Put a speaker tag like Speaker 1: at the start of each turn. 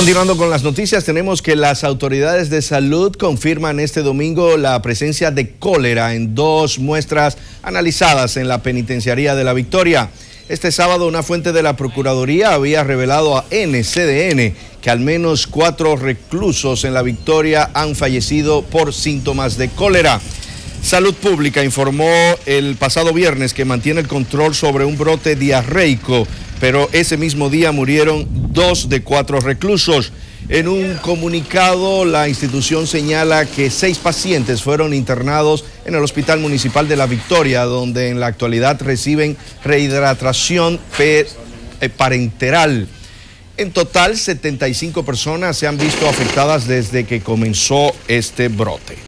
Speaker 1: Continuando con las noticias, tenemos que las autoridades de salud confirman este domingo la presencia de cólera en 2 muestras analizadas en la penitenciaría de La Victoria. Este sábado, una fuente de la Procuraduría había revelado a NCDN que al menos 4 reclusos en La Victoria han fallecido por síntomas de cólera. Salud Pública informó el pasado viernes que mantiene el control sobre un brote diarreico, pero ese mismo día murieron 2 de 4 reclusos. En un comunicado, la institución señala que 6 pacientes fueron internados en el Hospital Municipal de La Victoria, donde en la actualidad reciben rehidratación parenteral. En total, 75 personas se han visto afectadas desde que comenzó este brote.